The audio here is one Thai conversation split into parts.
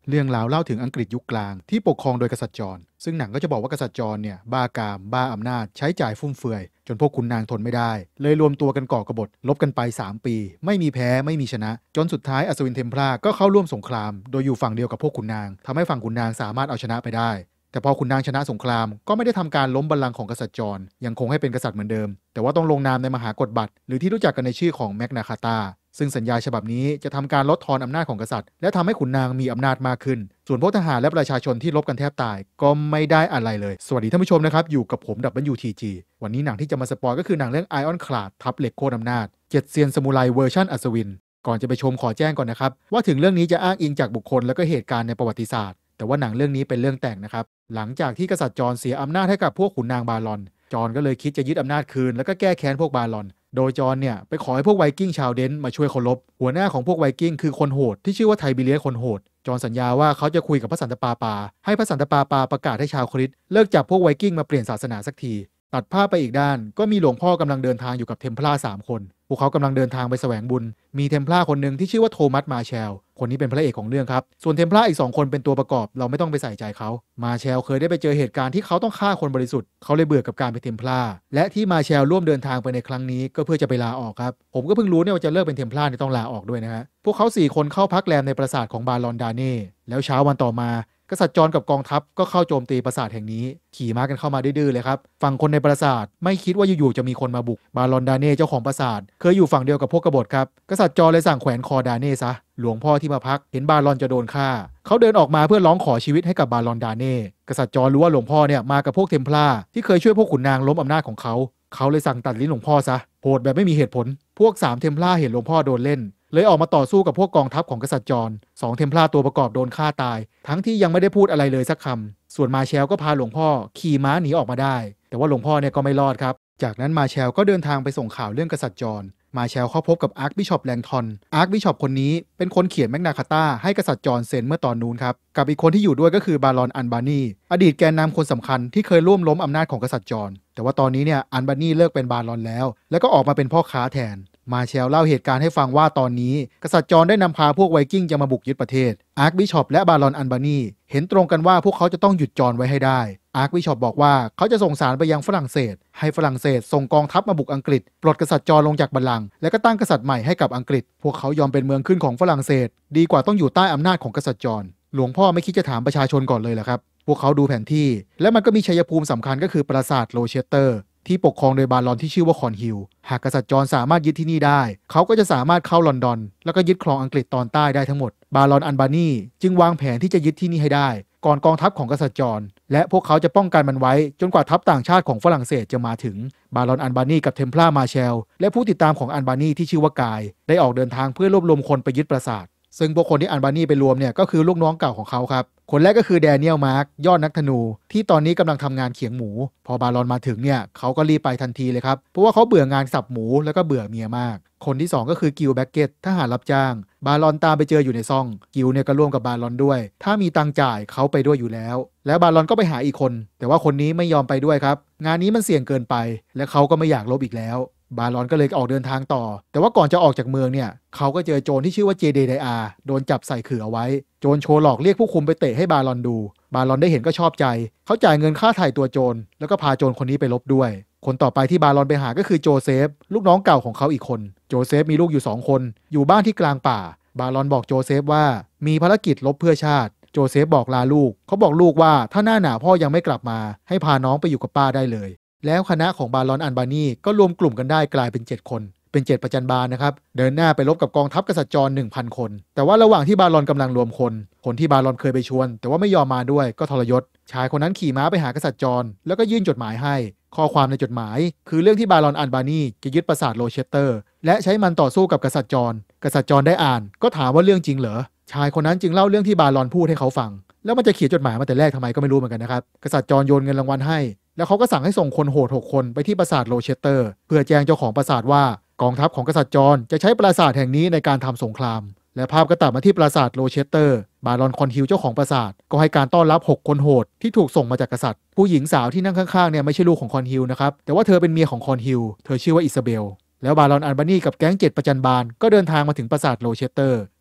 เรื่องราวเล่าถึงอังกฤษยุคกลางที่ปกครองโดยกษัตริย์จอห์นซึ่งหนังก็จะบอกว่ากษัตริย์จอห์นเนี่ยบ้ากามบ้าอำนาจใช้จ่ายฟุ่มเฟือยจนพวกขุนนางทนไม่ได้เลยรวมตัวกันก่อกบฏลบกันไป3ปีไม่มีแพ้ไม่มีชนะจนสุดท้ายอัศวินเทมพลาร์ก็เข้าร่วมสงครามโดยอยู่ฝั่งเดียวกับพวกขุนนางทำให้ฝั่งขุนนางสามารถเอาชนะไปได้แต่พอขุนนางชนะสงครามก็ไม่ได้ทำการล้มบัลลังก์ของกษัตริย์จอห์นยังคงให้เป็นกษัตริย์เหมือนเดิมแต่ว่าต้องลงนามในมหากฎบัตรหรือที่รู้จักกันในชื่อของแมกนาคาตาซึ่งสัญญาฉบับนี้จะทำการลดทอนอำนาจของกษัตริย์และทำให้ขุนนางมีอำนาจมากขึ้นส่วนพวกทหารและประชาชนที่รบกันแทบตายก็ไม่ได้อะไรเลยสวัสดีท่านผู้ชมนะครับอยู่กับผม WTG วันนี้หนังที่จะมาสปอยก็คือหนังเรื่อง Iron Clad ทัพเหล็กโค่นอำนาจ7เซียนซามูไรเวอร์ชันอัศวินก่อนจะไปชมขอแจ้งก่อนนะครับว่าถึงเรื่องนี้จะอ้างอิงจากบุคคลและก็เหตุการณ์ในประวัติศาสตร์แต่ว่าหนังเรื่องนี้เป็นเรื่องแต่งนะครับหลังจากที่กษัตริย์จอห์นเสียอำนาจให้กับพวกขุนนางบาลอนจอห์นก็เลยคิดจะยึดอำนาจคืนแล้วก็แก้แค้นพวกบาลอนโดยจอห์นเนี่ยไปขอให้พวกไวกิ้งชาวเดนมาช่วยเคารพหัวหน้าของพวกไวกิ้งคือคนโหดที่ชื่อว่าไทบีเลียสคนโหดจอห์นสัญญาว่าเขาจะคุยกับพระสันตะปาปาให้พระสันตะปาปาประกาศให้ชาวคริสต์เลิกจับพวกไวกิ้งมาเปลี่ยนศาสนาสักทีตัดภาพไปอีกด้านก็มีหลวงพ่อกำลังเดินทางอยู่กับเทมเพลาร์3คนพวกเขากำลังเดินทางไปแสวงบุญมีเทมเพลาร์คนหนึ่งที่ชื่อว่าโทมัสมาแชลคนนี้เป็นพระเอกของเรื่องครับส่วนเทมเพลาร์อีก2คนเป็นตัวประกอบเราไม่ต้องไปใส่ใจเขามาแชลเคยได้ไปเจอเหตุการณ์ที่เขาต้องฆ่าคนบริสุทธิ์เขาเลยเบื่อกับการเป็นเทมเพลาร์และที่มาแชลร่วมเดินทางไปในครั้งนี้ก็เพื่อจะไปลาออกครับผมก็เพิ่งรู้เนี่ยว่าจะเลิกเป็นเทมเพลาร์เนี่ยต้องลาออกด้วยนะฮะพวกเขา4คนเข้าพักแรมในปราสาทของบารอนดาเน่แล้วเช้าวันต่อมากษัตริย์จอห์นกับกองทัพก็เข้าโจมตีปราสาทแห่งนี้ขี่ม้ากันเข้ามาดื้อๆเลยครับฝั่งคนในปราสาทไม่คิดว่าอยู่ๆจะมีคนมาบุกบารอนดาเน่เจ้าของปราสาทเคยอยู่ฝั่งเดียวกับพวกกบฏครับกษัตริย์จอห์นเลยสั่งแขวนคอดาเน่ซะหลวงพ่อที่มาพักเห็นบารอนจะโดนฆ่าเขาเดินออกมาเพื่อร้องขอชีวิตให้กับบารอนดาเน่กษัตริย์จอห์นรู้ว่าหลวงพ่อเนี่ยมากับพวกเทมเพลาร์ที่เคยช่วยพวกขุนนางล้มอำนาจของเขาเลยสั่งตัดลิ้นหลวงพ่อซะโหดแบบไม่มีเหตุผลพวก3เทมเพลาร์เห็นหลวงพ่อโดนเล่นเลยออกมาต่อสู้กับพวกกองทัพของกษัตริย์จอห์น2เทมเพลาร์ตัวประกอบโดนฆ่าตายทั้งที่ยังไม่ได้พูดอะไรเลยสักคำส่วนมาแชลก็พาหลวงพ่อขี่ม้าหนีออกมาได้แต่ว่าหลวงพ่อเนี่ยก็ไม่รอดครับจากนั้นมาแชลก็เดินทางไปส่งข่าวเรื่องกษัตริย์จอห์นมาแชลเข้าพบกับอาร์คบิชอปแลงทอนอาร์คบิชอปคนนี้เป็นคนเขียนแมกนาคาตาให้กษัตริย์จอห์นเซ็นเมื่อตอนนู้นครับกับอีกคนที่อยู่ด้วยก็คือบารอนอันบานีอดีตแกนนำคนสำคัญที่เคยร่วมล้มอำนาจของกษัตริย์จอห์นแต่ว่าตอนนี้เนี่ยอันบานีเลิกเป็นบารอนแล้วก็ออกมาเป็นพ่อค้าแทนมาแชลเล่าเหตุการณ์ให้ฟังว่าตอนนี้กษัตริย์จอห์นได้นำพาพวกไวกิ้งจะมาบุกยึดประเทศอาร์คบิชอปและบารอนอันบานีเห็นตรงกันว่าพวกเขาจะต้องหยุดจอห์นไว้ให้ได้อาร์คบิชอปบอกว่าเขาจะส่งสารไปยังฝรั่งเศสให้ฝรั่งเศสส่งกองทัพมาบุกอังกฤษปลดกษัตริย์จอห์นลงจากบัลลังก์และก็ตั้งกษัตริย์ใหม่ให้กับอังกฤษพวกเขายอมเป็นเมืองขึ้นของฝรั่งเศสดีกว่าต้องอยู่ใต้อำนาจของกษัตริย์จอห์นหลวงพ่อไม่คิดจะถามประชาชนก่อนเลยเหรอครับพวกเขาดูแผนที่และมันก็มีชัยภูมิสำคัญก็คือปราสาทโรเชสเตอร์ที่ปกครองโดยบารอนที่ชื่อว่าคอนฮิลหากกษัตริย์จอห์นสามารถยึดที่นี่ได้เขาก็จะสามารถเข้าลอนดอนแล้วก็ยึดครองอังกฤษตอนใต้ได้ทั้งหมดบารอนอันบานีจึงวางแผนที่จะยึดที่นี่ให้ได้ก่อนกองทัพของกษัตริย์จอห์นและพวกเขาจะป้องกันมันไว้จนกว่าทัพต่างชาติของฝรั่งเศสจะมาถึงบารอนอันบานีกับเทมเพลาร์มาแชลและผู้ติดตามของอันบานีที่ชื่อว่ากายได้ออกเดินทางเพื่อรวบรวมคนไปยึดปราสาทซึ่งพวกคนที่อันบานีไปรวมเนี่ยก็คือลูกน้องเก่าของเขาครับคนแรกก็คือแดเนียลมาร์กยอดนักธนูที่ตอนนี้กำลังทำงานเขียงหมูพอบารอนมาถึงเนี่ยเขาก็รีบไปทันทีเลยครับเพราะว่าเขาเบื่องานสับหมูแล้วก็เบื่อเมียมากคนที่2ก็คือกิลแบ็กเก็ตทหารรับจ้างบารอนตามไปเจออยู่ในซ่องกิลเนี่ยก็ร่วมกับบารอนด้วยถ้ามีตังจ่ายเขาไปด้วยอยู่แล้วแล้วบารอนก็ไปหาอีกคนแต่ว่าคนนี้ไม่ยอมไปด้วยครับงานนี้มันเสี่ยงเกินไปและเขาก็ไม่อยากลบอีกแล้วบารอนก็เลยออกเดินทางต่อแต่ว่าก่อนจะออกจากเมืองเนี่ยเขาก็เจอโจรที่ชื่อว่าเจเดไดอาโดนจับใส่ขื่อเอาไว้โจรโชว์หลอกเรียกผู้คุมไปเตะให้บารอนดูบารอนได้เห็นก็ชอบใจเขาจ่ายเงินค่าไถ่ตัวโจรแล้วก็พาโจรคนนี้ไปลบด้วยคนต่อไปที่บารอนไปหาก็คือโจเซฟลูกน้องเก่าของเขาอีกคนโจเซฟมีลูกอยู่2คนอยู่บ้านที่กลางป่าบารอนบอกโจเซฟว่ามีภารกิจลบเพื่อชาติโจเซฟบอกลาลูกเขาบอกลูกว่าถ้าหน้าหนาวพ่อยังไม่กลับมาให้พาน้องไปอยู่กับป้าได้เลยแล้วคณะของบารอนอันบานีก็รวมกลุ่มกันได้กลายเป็น7คนเป็น7ประจันบานนะครับเดินหน้าไปรบกับกองทัพกษัตริย์จอห์น 1,000 คนแต่ว่าระหว่างที่บารอนกำลังรวมคนที่บารอนเคยไปชวนแต่ว่าไม่ยอมมาด้วยก็ทรยศชายคนนั้นขี่ม้าไปหากษัตริย์จอห์นแล้วก็ยื่นจดหมายให้ข้อความในจดหมายคือเรื่องที่บารอนอันบานีจะยึดปราสาทโรเชสเตอร์และใช้มันต่อสู้กับกษัตริย์จอห์นได้อ่านก็ถามว่าเรื่องจริงเหรอชายคนนั้นจึงเล่าเรื่องที่บารอนพูดให้เขาฟังแล้วมันจะเขียนจดหมายมาแต่แรกทำไมก็ไม่รู้เหมือนกันนะครับกษัตริย์จอห์นโยนเงินรางวัลให้แล้วเขาก็สั่งให้ส่งคนโหด6คนไปที่ปราสาทโรเชสเตอร์เพื่อแจ้งเจ้าของปราสาทว่ากองทัพของกษัตริย์จอห์นจะใช้ปราสาทแห่งนี้ในการทำสงครามและภาพก็ตัดมาที่ปราสาทโรเชสเตอร์บารอนคอนฮิลเจ้าของปราสาทก็ให้การต้อนรับ6คนโหดที่ถูกส่งมาจากกษัตริย์ผู้หญิงสาวที่นั่งข้างๆเนี่ยไม่ใช่ลูกของคอนฮิลนะครับแต่ว่าเธอเป็นเมียของคอนฮิลเธอชื่อว่าอิซาเบลแล้วบารอนอันบานีกับแก๊ง7ประจันบานก็เดินทางมาถึงปราสาทโรเชสเตอร์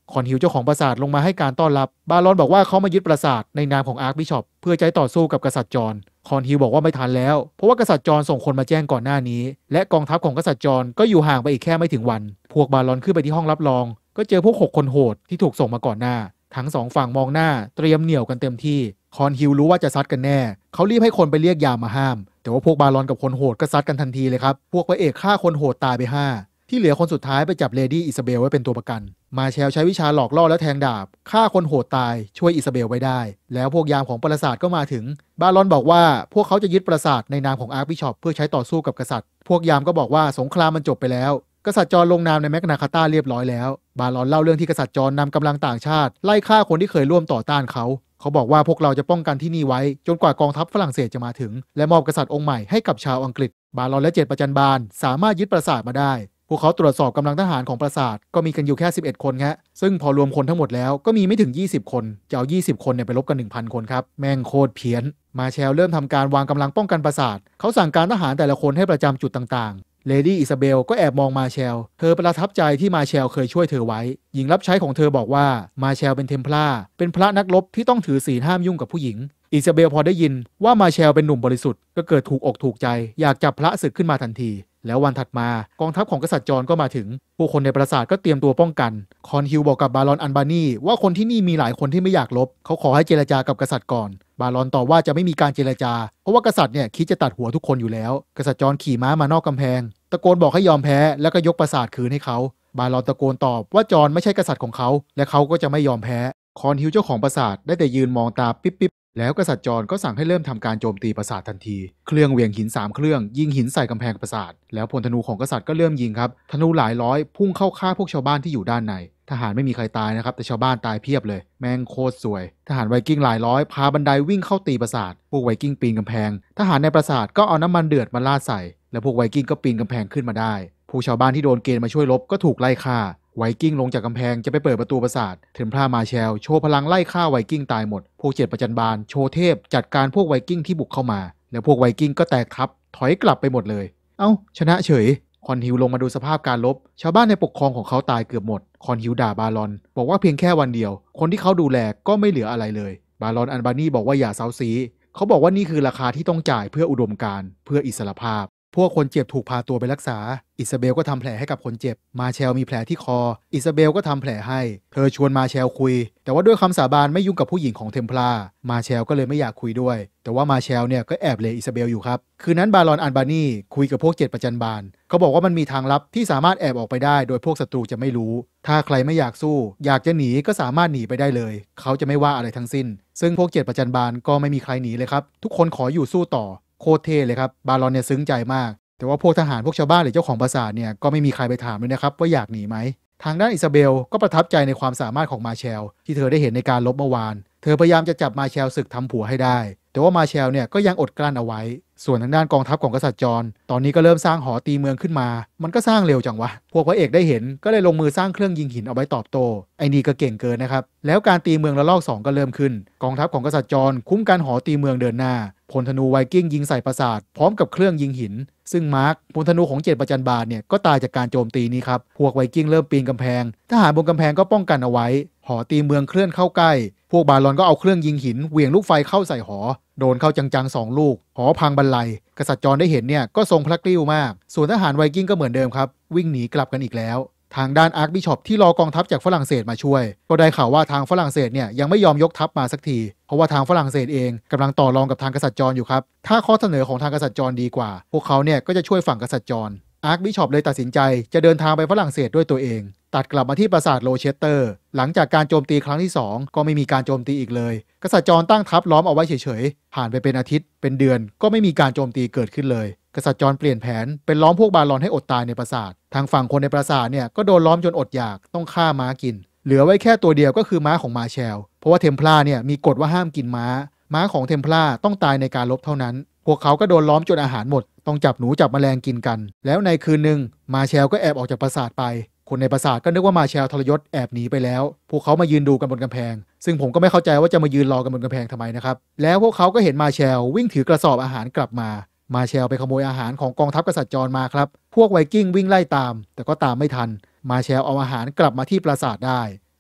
คอนฮิลเจ้าของปราสาทลงมาให้การต้อนรับบารอนบอกว่าเขามายึดปราสาทในนามของอาร์คบิชอปเพื่อจะต่อสู้กับกษัตริย์จอห์นคอนฮิลบอกว่าไม่ทันแล้วเพราะว่ากษัตริย์จอห์นส่งคนมาแจ้งก่อนหน้านี้และกองทัพของกษัตริย์จอห์นก็อยู่ห่างไปอีกแค่ไม่ถึงวันพวกบารอนขึ้นไปที่ห้องรับรองก็เจอพวก6คนโหดที่ถูกส่งมาก่อนหน้าทั้ง2ฝั่งมองหน้าเตรียมเหนี่ยวกันเต็มที่คอนฮิลรู้ว่าจะซัดกันแน่เขารีบให้คนไปเรียกยามมาห้ามแต่ว่าพวกบารอนกับคนโหดก็ซัดกันทันทีเลยครับพวกพระเอกฆ่าคนโหดตายไป5ที่เหลือคนสุดท้ายไปจับเลดี้อิซาเบลไว้เป็นตัวประกันมาเชลใช้วิชาหลอกล่อและแทงดาบฆ่าคนโหดตายช่วยอิซาเบลไว้ได้แล้วพวกยามของปราสาทก็มาถึงบารอนบอกว่าพวกเขาจะยึดปราสาทในนามของอาร์คบิชอปเพื่อใช้ต่อสู้กับกษัตริย์พวกยามก็บอกว่าสงครามมันจบไปแล้วกษัตริย์จอห์นลงนามในแมกนาคาตาเรียบร้อยแล้วบารอนเล่าเรื่องที่กษัตริย์จอห์นนำกำลังต่างชาติไล่ฆ่าคนที่เคยร่วมต่อต้านเขาบอกว่าพวกเราจะป้องกันที่นี่ไว้จนกว่ากองทัพฝรั่งเศสจะมาถึงและมอบกษัตริย์องค์ใหม่ให้กับชาวอังกฤษบารอนและ7ประจันบานสามารถยึดปราสาทมาได้พวกเขาตรวจสอบกำลังทหารของปราสาทก็มีกันอยู่แค่11คนฮะซึ่งพอรวมคนทั้งหมดแล้วก็มีไม่ถึง20คนจะเอา20คนไปลบกัน 1,000 คนครับแม่งโคตรเพี้ยนมาเชลเริ่มทำการวางกำลังป้องกันปราสาทเขาสั่งการทหารแต่ละคนให้ประจำจุดต่างๆเลดี้อิซาเบลก็แอบมองมาเชลเธอประทับใจที่มาเชลเคยช่วยเธอไว้หญิงรับใช้ของเธอบอกว่ามาเชลเป็นเทมพลาร์เป็นพระนักรบที่ต้องถือศีลห้ามยุ่งกับผู้หญิงอิซาเบลพอได้ยินว่ามาเชลเป็นหนุ่มบริสุทธิ์ก็เกิดถูกอกถูกใจอยากจับพระศึกขึ้นมาทันทีแล้ววันถัดมากองทัพของกษัตริย์จอห์นก็มาถึงผู้คนในปราสาทก็เตรียมตัวป้องกันคอนฮิลบอกกับบารอนอันบานีว่าคนที่นี่มีหลายคนที่ไม่อยากลบเขาขอให้เจรจากับกษัตริย์ก่อนบารอนตอบว่าจะไม่มีการเจรจาเพราะว่ากษัตริย์เนี่ยคิดจะตัดหัวทุกคนอยู่แล้วกษัตริย์จอห์นขี่ม้ามานอกกำแพงตะโกนบอกให้ยอมแพ้แล้วก็ยกปราสาทคืนให้เขาบารอนตะโกนตอบว่าจอห์นไม่ใช่กษัตริย์ของเขาและเขาก็จะไม่ยอมแพ้คอนฮิลเจ้าของปราสาทได้แต่ยืนมองตาปิ๊บแล้วกษัตริย์จอห์นก็สั่งให้เริ่มทำการโจมตีปราสาททันทีเครื่องเหวี่ยงหิน3เครื่องยิงหินใส่กำแพงปราสาทแล้วพลธนูของกษัตริย์ก็เริ่มยิงครับธนูหลายร้อยพุ่งเข้าฆ่าพวกชาวบ้านที่อยู่ด้านในทหารไม่มีใครตายนะครับแต่ชาวบ้านตายเพียบเลยแม่งโคตรสวยทหารไวกิ้งหลายร้อยพาบันไดวิ่งเข้าตีปราสาทพวกไวกิ้งปีนกำแพงทหารในปราสาทก็เอาน้ำมันเดือดมาราดใส่แล้วพวกไวกิ้งก็ปีนกำแพงขึ้นมาได้ผู้ชาวบ้านที่โดนเกณฑ์มาช่วยรบก็ถูกไล่ฆ่าไวกิ้งลงจากกำแพงจะไปเปิดประตูปราสาทเทมพลาร์มาเชลโชว์พลังไล่ฆ่าไวกิ้งตายหมดพวก7ประจันบานโชว์เทพจัดการพวกไวกิ้งที่บุกเข้ามาแล้วพวกไวกิ้งก็แตกทัพถอยกลับไปหมดเลยเอ้าชนะเฉยคอนฮิลลงมาดูสภาพการรบชาวบ้านในปกครองของเขาตายเกือบหมดคอนฮิลด่าบารอนบอกว่าเพียงแค่วันเดียวคนที่เขาดูแลก็ไม่เหลืออะไรเลยบารอนอันบานีบอกว่าอย่าเซาซีเขาบอกว่านี่คือราคาที่ต้องจ่ายเพื่ออุดมการณ์เพื่ออิสรภาพพวกคนเจ็บถูกพาตัวไปรักษาอิซาเบลก็ทำแผลให้กับคนเจ็บมาเชลมีแผลที่คออิซาเบลก็ทำแผลให้เธอชวนมาเชลคุยแต่ว่าด้วยคำสาบานไม่ยุ่งกับผู้หญิงของเทมพลาร์มาเชลก็เลยไม่อยากคุยด้วยแต่ว่ามาเชลเนี่ยก็แอบเลอิซาเบลอยู่ครับคืนนั้นบารอนอันบานีคุยกับพวก7ประจันบานเขาบอกว่ามันมีทางลับที่สามารถแอบออกไปได้โดยพวกศัตรูจะไม่รู้ถ้าใครไม่อยากสู้อยากจะหนีก็สามารถหนีไปได้เลยเขาจะไม่ว่าอะไรทั้งสิ้นซึ่งพวก7ประจันบานก็ไม่มีใครหนีเลยครับทุกคนขออยู่สู้ต่อโคตรเท่เลยครับบารอนเนี่ยซึ้งใจมากแต่ว่าพวกทหารพวกชาวบ้านหรือเจ้าของปราสาทเนี่ยก็ไม่มีใครไปถามเลยนะครับว่าอยากหนีไหมทางด้านอิซาเบลก็ประทับใจในความสามารถของมาเชลที่เธอได้เห็นในการรบเมื่อวานเธอพยายามจะจับมาเชลศึกทำผัวให้ได้แต่ว่ามาเชลเนี่ยก็ยังอดกลั้นเอาไว้ส่วนทางด้านกองทัพของกษัตริย์จอห์นตอนนี้ก็เริ่มสร้างหอตีเมืองขึ้นมามันก็สร้างเร็วจังวะพวกพระเอกได้เห็นก็เลยลงมือสร้างเครื่องยิงหินเอาไว้ตอบโต้ไอ้นี่ก็เก่งเกินนะครับแล้วการตีเมืองระลอก2ก็เริ่มขึ้นกองทัพของกษัตริย์จอห์นคุ้มกันหอตีเมืองเดินหน้าพลธนูไวกิ้งยิงใส่ปราสาทพร้อมกับเครื่องยิงหินซึ่งมาร์คพลธนูของ7ประจันบานเนี่ยก็ตายจากการโจมตีนี้ครับพวกไวกิ้งเริ่มปีนกำแพงทหารบนกำแพงก็ป้องกันเอาไว้หอตีเมืองเคลื่อนเข้าใกล้พวกบารอนก็เอาเครื่องยิงหินเหวี่ยงลูกไฟเข้าใส่หอโดนเข้าจังๆ2ลูกหอพังบรรลัยกษัตริย์จอห์นได้เห็นเนี่ยก็ทรงพระกลิ้วมากส่วนทหารไวกิ้งก็เหมือนเดิมครับวิ่งหนีกลับกันอีกแล้วทางด้านอาร์คบิชอปที่รอกองทัพจากฝรั่งเศสมาช่วยก็ได้ข่าวว่าทางฝรั่งเศสเนี่ยยังไม่ยอมยกทัพมาสักทีเพราะว่าทางฝรั่งเศสเองกำลังต่อรองกับทางกษัตริย์จอห์นอยู่ครับถ้าข้อเสนอของทางกษัตริย์จอห์นดีกว่าพวกเขาเนี่ยก็จะช่วยฝั่งกษัตริย์จอห์นอาร์คบิชอปเลยตัดสินใจจะเดินทางไปฝรั่งเศสด้วยตัวเองตัดกลับมาที่ปราสาทโรเชสเตอร์หลังจากการโจมตีครั้งที่2ก็ไม่มีการโจมตีอีกเลยกษัตริย์จอห์นตั้งทัพล้อมเอาไว้เฉยๆผ่านไปเป็นอาทิตย์เป็นเดือนก็ไม่มีการโจมตีเกิดขึ้นเลยกษัตริย์จอห์นเปลี่ยนแผนเป็นล้อมพวกบารอนให้อดตายในปราสาททางฝั่งคนในปราสาทเนี่ยก็โดนล้อมจนอดอยากต้องฆ่าม้ากินเหลือไว้แค่ตัวเดียวก็คือม้าของมาเชลเพราะว่าเทมพลาร์เนี่ยมีกฎว่าห้ามกินม้าของเทมพลาร์ต้องตายในการรบเท่านั้นพวกเขาก็โดนล้อมจนอาหารหมดต้องจับหนูจับแมลงกินกันแล้วในคืนหนึ่งมาเชลก็แอบออกจากปราสาทไปคนในปราสาทก็นึกว่ามาเชลทรยศแอบหนีไปแล้วพวกเขามายืนดูกันบนกำแพงซึ่งผมก็ไม่เข้าใจว่าจะมายืนรอกันบนกำแพงทำไมนะครับแล้วพวกเขาก็เห็นมาเชลวิ่งถือกระสอบอาหารกลับมาเชลไปขโมยอาหารของกองทัพกษัตริย์จอห์นมาครับพวกไวกิ้งวิ่งไล่ตามแต่ก็ตามไม่ทันมาเชลเอาอาหารกลับมาที่ปราสาทได้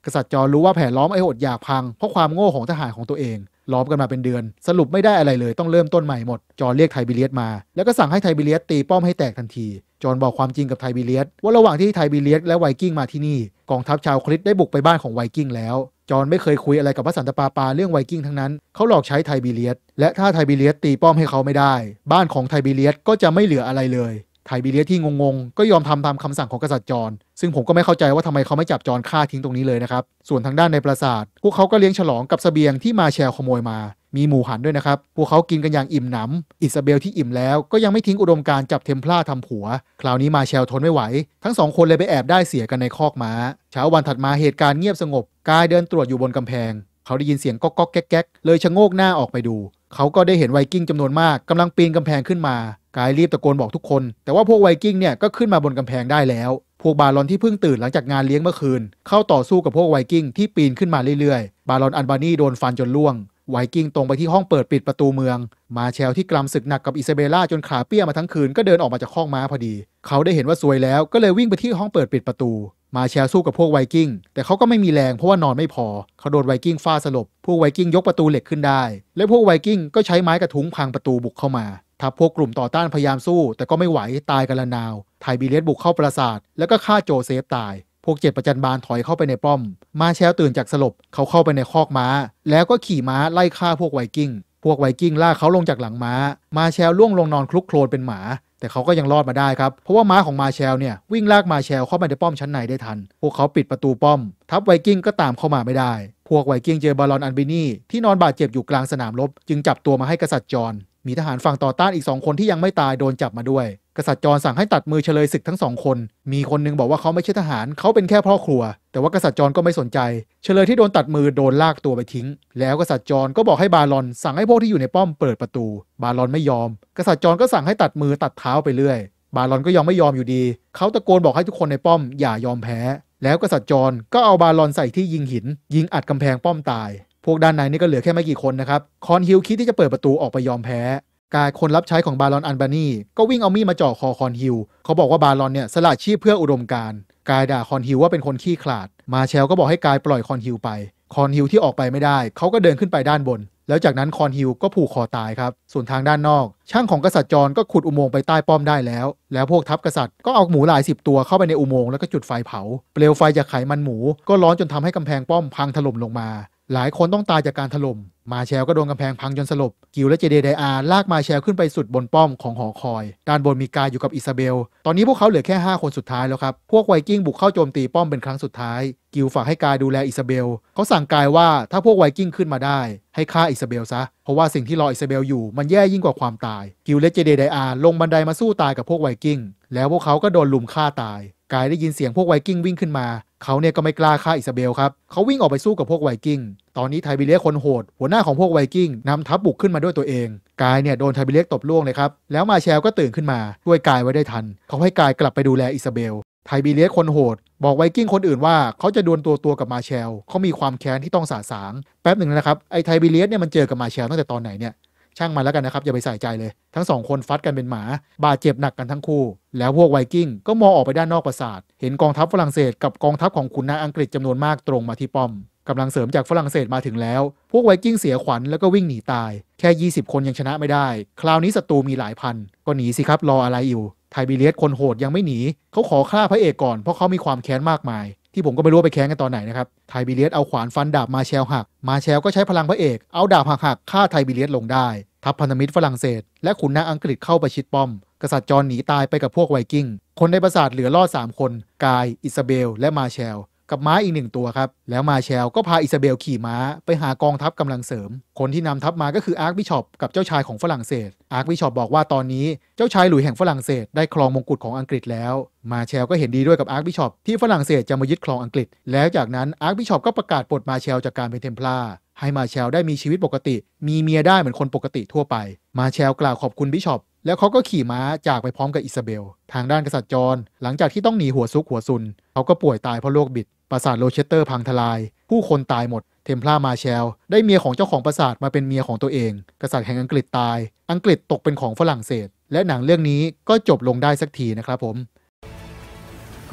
กษัตริย์จอร์รู้ว่าแผนล้อมไอ้อดอยากพังเพราะความโง่ของทหารของตัวเองล้อมกันมาเป็นเดือนสรุปไม่ได้อะไรเลยต้องเริ่มต้นใหม่หมดจอร์เรียกไทบิเลียสมาแล้วก็สั่งให้ไทบิเลียสตีป้อมให้แตกทันทีจอร์บอกความจริงกับไทบิเลียสว่าระหว่างที่ไทบิเลียสและไวกิ้งมาที่นี่กองทัพชาวคริสได้บุกไปบ้านของไวกิ้งแล้วจอร์ไม่เคยคุยอะไรกับพระสันตะปาปาเรื่องไวกิ้งทั้งนั้นเขาหลอกใช้ไทบิเลียสและถ้าไทบิเลียสตีป้อมให้เขาไม่ได้บ้านของไทบิเลียสก็จะไม่เหลืออะไรเลยไทบิเลียสที่งงๆก็ยอมทำตามคำสั่งของกษัตริย์จอร์ซึ่งผมก็ไม่เข้าใจว่าทำไมเขาไม่จับจอร์ฆ่าทิ้งตรงนี้เลยนะครับส่วนทางด้านในปราสาทพวกเขาก็เลี้ยงฉลองกับเสบียงที่มาแชลขโมยมามีหมูหันด้วยนะครับพวกเขากินกันอย่างอิ่มหนำอิซาเบลที่อิ่มแล้วก็ยังไม่ทิ้งอุดมการจับเทมพลาทำผัวคราวนี้มาแชลทนไม่ไหวทั้งสองคนเลยไปแอบได้เสียกันในคอกม้าเช้าวันถัดมาเหตุการณ์เงียบสงบกายเดินตรวจอยู่บนกำแพงเขาได้ยินเสียงก๊อกก๊อกแก๊กเลยชะโงกหน้าออกไปดูเขาก็ได้เห็นไวกิ้งจำนวนมากกำลังปีนกำแพงขึ้นมากายรีบตะโกนบอกทุกคนแต่ว่าพวกไวกิ้งเนี่ยก็ขึ้นมาบนกำแพงได้แล้วพวกบารอนที่เพิ่งตื่นหลังจากงานเลี้ยงเมื่อคืนเข้าต่อสู้กับพวกไวกิ้งที่ปีนขึ้นมาเรื่อยๆบารอนอันบานีโดนฟันจนล่วงไวกิ้งตรงไปที่ห้องเปิดปิดประตูเมืองมาแชลที่กลำศึกหนักกับอิซาเบล่าจนขาเปี้ยมาทั้งคืนก็เดินออกมาจากห้องม้าพอดีเขาได้เห็นว่าซวยแล้วก็เลยวิ่งไปที่ห้องเปิดปิดประตูมาแชลสู้กับพวกไวกิ้งแต่เขาก็ไม่มีแรงเพราะว่านอนไม่พอเขาโดนไวกิ้งฟาดสลบพวกไวกิ้งยกประตูเหล็กขึ้นได้และพวกไวกิ้งก็ใช้ไม้กระทุ้งพังประตูบุกเข้ามาทัพพวกกลุ่มต่อต้านพยายามสู้แต่ก็ไม่ไหวตายกันละนาวไทบิเลียสบุกเข้าปราสาทแล้วก็ฆ่าโจเซฟตายพวก7ประจันบานถอยเข้าไปในป้อมมาแชลตื่นจากสลบเขาเข้าไปในคอกม้าแล้วก็ขี่ม้าไล่ฆ่าพวกไวกิ้งลากเขาลงจากหลังม้ามาแชลล่วงลงนอนคลุกโคลนเป็นหมาแต่เขาก็ยังรอดมาได้ครับเพราะว่าม้าของมาแชลเนี่ยวิ่งลากมาแชลเข้าไปในป้อมชั้นในได้ทันพวกเขาปิดประตูป้อมทัพไวกิ้งก็ตามเข้ามาไม่ได้พวกไวกิ้งเจอบารอนอันบินีที่นอนบาดเจ็บอยู่กลางสนามรบจึงจับตัวมาให้กษัตริย์จอร์มีทหารฝั่งต่อต้านอีก2คนที่ยังไม่ตายโดนจับมาด้วยกษัตริย์จอร์สั่งให้ตัดมือเฉลยศึกทั้ง2คนมีคนนึงบอกว่าเขาไม่ใช่ทหารเขาเป็นแค่พ่อครัวแต่ว่ากษัตริย์จอร์ก็ไม่สนใจเฉลยที่โดนตัดมือโดนลากตัวไปทิ้งแล้วกษัตริย์จอร์ก็บอกให้บารอนสั่งให้พวกที่อยู่ในป้อมเปิดประตูบารอนไม่ยอมกษัตริย์จอร์ก็สั่งให้ตัดมือตัดเท้าไปเรื่อยบารอนก็ยังไม่ยอมอยู่ดีเขาตะโกนบอกให้ทุกคนในป้อมอย่ายอมแพ้แล้วกษัตริย์จอร์ก็เอาบารอนใส่ที่ยิงหินยิงอัดกำแพงป้อมตายพวกด้านในนี่ก็เหลือแค่ไม่กี่คนนะครับคอนฮิลคิดที่จะเปิดประตูออกไปยอมแพ้กายคนรับใช้ของบารอนอันบานีก็วิ่งเอามีดมาจ่อคอคอนฮิลเขาบอกว่าบารอนเนี่ยสละชีพเพื่ออุดมการณ์กายด่าคอนฮิลว่าเป็นคนขี้ขลาดมาแชลก็บอกให้กายปล่อยคอนฮิลไปคอนฮิลที่ออกไปไม่ได้เขาก็เดินขึ้นไปด้านบนแล้วจากนั้นคอนฮิลก็ผูกคอตายครับส่วนทางด้านนอกช่างของกษัตริย์จอร์ก็ขุดอุโมงค์ไปใต้ป้อมได้แล้วพวกทัพกษัตริย์ก็เอาหมูหลาย10ตัวเข้าไปในอุโมงค์แล้วก็จุดไฟเผาเปลวไฟจากไขมันหมูก็ร้อนจนทำให้กำแพงป้อมพังถล่มลงมาหลายคนต้องตายจากการถล่มมาแชลก็โดนกำแพงพังจนสลบกิลและเจเดไดอาลากมาแชลขึ้นไปสุดบนป้อมของหอคอยด้านบนมีกายอยู่กับอิซาเบลตอนนี้พวกเขาเหลือแค่5คนสุดท้ายแล้วครับพวกไวกิ้งบุกเข้าโจมตีป้อมเป็นครั้งสุดท้ายกิลฝากให้กายดูแลอิซาเบลเขาสั่งกายว่าถ้าพวกไวกิ้งขึ้นมาได้ให้ฆ่าอิซาเบลซะเพราะว่าสิ่งที่รออิซาเบลอยู่มันแย่ยิ่งกว่าความตายกิลและเจเดไดอาลงบันไดมาสู้ตายกับพวกไวกิ้งแล้วพวกเขาก็โดนลุมฆ่าตายกายได้ยินเสียงพวกไวกิ้งวิ่งขึ้นมาเขาเนี่ยก็ไม่กล้าฆ่าอิซาเบลครับเขาวิ่งออกไปสู้กับพวกไวกิ้งตอนนี้ไทบิเลียสคนโหดหัวหน้าของพวกไวกิ้งนำทัพบุกขึ้นมาด้วยตัวเองกายเนี่ยโดนไทบิเลียสตบล่วงเลยครับแล้วมาแชลก็ตื่นขึ้นมาช่วยกายไว้ได้ทันเขาให้กายกลับไปดูแลอิซาเบลไทบิเลียสคนโหดบอกไวกิ้งคนอื่นว่าเขาจะดวลตัวกับมาแชลเขามีความแค้นที่ต้องสาสางแป๊บหนึ่งนะครับไอ้ไทบิเลียสเนี่ยมันเจอกับมาแชลตั้งแต่ตอนไหนเนี่ยช่างมันแล้วกันนะครับอย่าไปใส่ใจเลยทั้ง2คนฟัดกันเป็นหมาบาดเจ็บหนักกันทั้งคู่แล้วพวกไวกิ้งก็มองออกไปด้านนอกปราสาทเห็นกองทัพฝรั่งเศสกับกองทัพของขุนนางอังกฤษจำนวนมากตรงมาที่ป้อมกำลังเสริมจากฝรั่งเศสมาถึงแล้วพวกไวกิ้งเสียขวัญแล้วก็วิ่งหนีตายแค่20คนยังชนะไม่ได้คราวนี้ศัตรูมีหลายพันก็หนีสิครับรออะไรอยู่ไทบิเลียสคนโหดยังไม่หนีเขาขอฆ่าพระเอกก่อนเพราะเขามีความแค้นมากมายที่ผมก็ไม่รู้ไปแค้นกันตอนไหนนะครับไทบิเลียสเอาขวานฟันดาบมาแชลหักมาแชลก็ใช้พลังพระเอกเอาดาบหักฆ่าไทบิเลียสลงได้ทัพพันธมิตรฝรั่งเศสและขุนนางอังกฤษเข้าประชิดป้อมกษัตริย์จอร์หนีตายไปกับพวกไวกิ้งคนในปราสาทเหลือรอด3คนกายอิซาเบลและมาแชลกับม้าอีก1ตัวครับแล้วมาแชลก็พาอิซาเบลขี่ม้าไปหากองทัพกำลังเสริมคนที่นำทัพมาก็คืออาร์คบิชอปกับเจ้าชายของฝรั่งเศสอาร์คบิชอปบอกว่าตอนนี้เจ้าชายหลุยส์แห่งฝรั่งเศสได้ครองมงกุฎของอังกฤษแล้วมาแชลก็เห็นดีด้วยกับอาร์คบิชอปที่ฝรั่งเศสจะมายึดครองอังกฤษแล้วจากนั้นอาร์คบิชอปก็ประกาศปลดมาแชลจากการเป็นเทมพลาร์ให้มาแชลได้มีชีวิตปกติมีเมียได้เหมือนคนปกติทั่วไปมาแชลกล่าวขอบคุณบิชอปแล้วเขาก็ขี่ม้าจากไปพร้อมกับอิซาเบลทางด้านกษัตริย์จอร์หลังจากที่ต้องหนีหัวซุกหัวซุนเขาก็ป่วยตายเพราะโรคบิดปราสาทโรเชสเตอร์พังทลายผู้คนตายหมดเทมพลาร์มาแชลได้เมียของเจ้าของปราสาทมาเป็นเมียของตัวเองกษัตริย์แห่งอังกฤษตายอังกฤษตกเป็นของฝรั่งเศสและหนังเรื่องนี้ก็จบลงได้สักทีนะครับผม ก็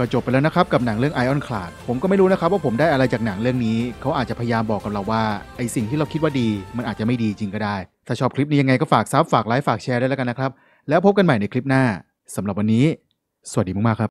ก็จบไปแล้วนะครับกับหนังเรื่อง Iron Clad ผมก็ไม่รู้นะครับว่าผมได้อะไรจากหนังเรื่องนี้เขาอาจจะพยายามบอกกับเราว่าไอสิ่งที่เราคิดว่าดีมันอาจจะไม่ดีจริงก็ได้ถ้าชอบคลิปนี้ยังไงก็ฝากซับฝากไลค์ฝากแชร์ได้แล้วกันนะครับแล้วพบกันใหม่ในคลิปหน้าสำหรับวันนี้สวัสดีมากๆครับ